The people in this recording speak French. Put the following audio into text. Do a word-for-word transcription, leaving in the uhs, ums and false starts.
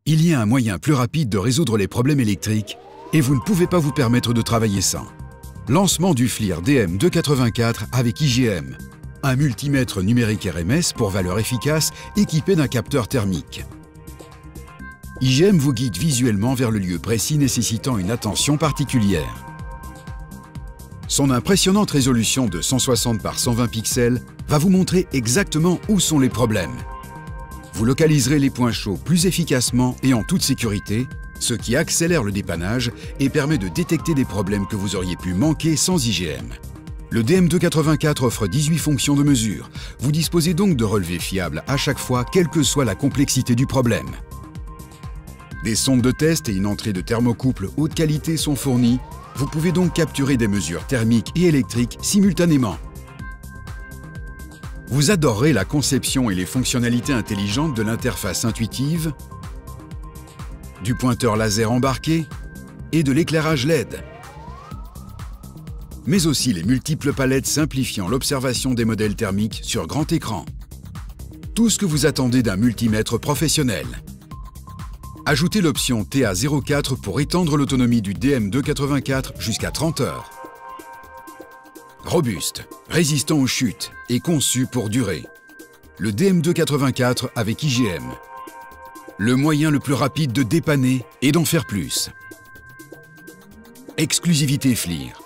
Il y a un moyen plus rapide de résoudre les problèmes électriques et vous ne pouvez pas vous permettre de travailler sans. Lancement du FLIR D M deux quatre-vingt-quatre avec I G M, un multimètre numérique R M S pour valeur efficace équipé d'un capteur thermique. I G M vous guide visuellement vers le lieu précis nécessitant une attention particulière. Son impressionnante résolution de cent soixante par cent vingt pixels va vous montrer exactement où sont les problèmes. Vous localiserez les points chauds plus efficacement et en toute sécurité, ce qui accélère le dépannage et permet de détecter des problèmes que vous auriez pu manquer sans I G M. Le D M deux quatre-vingt-quatre offre dix-huit fonctions de mesure. Vous disposez donc de relevés fiables à chaque fois, quelle que soit la complexité du problème. Des sondes de test et une entrée de thermocouple haute qualité sont fournies. Vous pouvez donc capturer des mesures thermiques et électriques simultanément. Vous adorerez la conception et les fonctionnalités intelligentes de l'interface intuitive, du pointeur laser embarqué et de l'éclairage L E D. Mais aussi les multiples palettes simplifiant l'observation des modèles thermiques sur grand écran. Tout ce que vous attendez d'un multimètre professionnel. Ajoutez l'option T A zéro quatre pour étendre l'autonomie du D M deux quatre-vingt-quatre jusqu'à trente heures. Robuste, résistant aux chutes et conçu pour durer. Le D M deux quatre-vingt-quatre avec I G M. Le moyen le plus rapide de dépanner et d'en faire plus. Exclusivité FLIR.